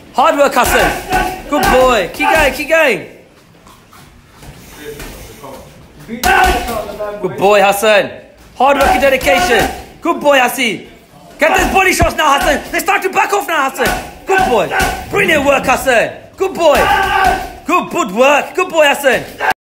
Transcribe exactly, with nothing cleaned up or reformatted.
Hard work, Hassan. Good boy. Keep going, keep going. Good boy, Hassan. Hard work and dedication. Good boy, Hassan. Get those body shots now, Hassan. They start to back off now, Hassan. Good boy. Brilliant work, Hassan. Good boy. Good, good work. Good boy, Hassan.